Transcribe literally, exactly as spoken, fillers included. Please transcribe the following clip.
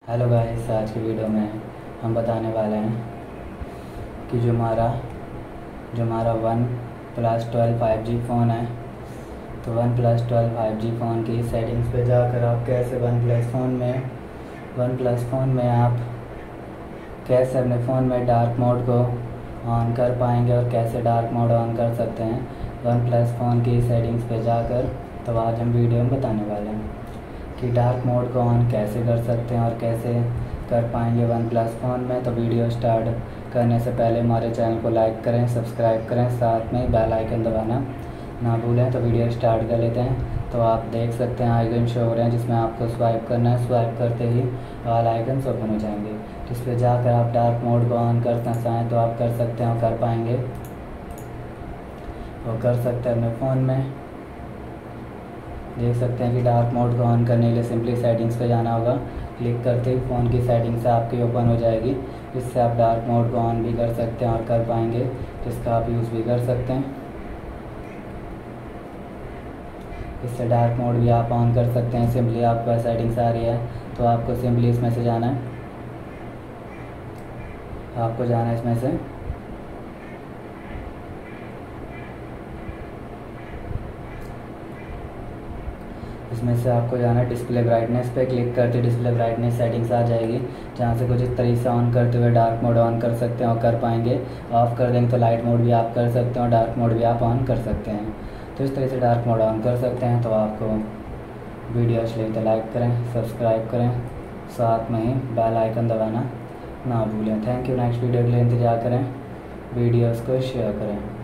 Hello guys, आज की video में हम बताने वाले हैं कि जो हमारा जो हमारा OnePlus twelve five G phone है, तो OnePlus twelve five G phone की सेटिंग्स पे जाकर आप कैसे वन प्लस फ़ोन में वन प्लस फ़ोन में आप कैसे अपने फ़ोन में डार्क मोड को ऑन कर पाएंगे और कैसे डार्क मोड ऑन कर सकते हैं वन प्लस फ़ोन की सेटिंग्स पे जाकर। तो आज हम वीडियो में बताने वाले हैं कि डार्क मोड को ऑन कैसे कर सकते हैं और कैसे कर पाएंगे वन प्लस फ़ोन में। तो वीडियो स्टार्ट करने से पहले हमारे चैनल को लाइक करें, सब्सक्राइब करें, साथ में बेल आइकन दबाना ना भूलें। तो वीडियो स्टार्ट कर लेते हैं। तो आप देख सकते हैं आइकन शो हो रहे हैं जिसमें आपको स्वाइप करना है। स्वाइप करते ही ऑल आइकन ओपन हो जाएंगे। तो इस पर जाकर आप डार्क मोड को ऑन करना चाहें तो आप कर सकते हैं और कर पाएंगे और कर सकते हैं अपने फ़ोन में। देख सकते हैं कि डार्क मोड को ऑन करने के लिए सिंपली सेटिंग्स पे जाना होगा। क्लिक करते ही फ़ोन की सेटिंग्स आपकी ओपन हो जाएगी। इससे आप डार्क मोड को ऑन भी कर सकते हैं और कर पाएंगे, जिसका आप यूज़ भी कर सकते हैं। इससे डार्क मोड भी आप ऑन कर सकते हैं। सिंपली आपके पास सेटिंग्स आ रही है तो आपको सिंपली इसमें से जाना है आपको जाना है इसमें से इसमें से आपको जाना है डिस्प्ले ब्राइटनेस पे। क्लिक करते डिस्प्ले ब्राइटनेस सेटिंग्स आ जाएगी, जहाँ से कुछ इस तरीके से ऑन करते हुए डार्क मोड ऑन कर सकते हैं और कर पाएंगे। ऑफ़ कर देंगे तो लाइट मोड भी आप कर सकते हैं और डार्क मोड भी आप ऑन कर सकते हैं। तो इस तरह से डार्क मोड ऑन कर सकते हैं। तो आपको वीडियो अच्छी लगी तो लाइक करें, सब्सक्राइब करें, साथ में ही बेल आइकन दबाना ना भूलें। Thank you. नेक्स्ट वीडियो के लिए इंतज़ार करें, वीडियोज़ को शेयर करें।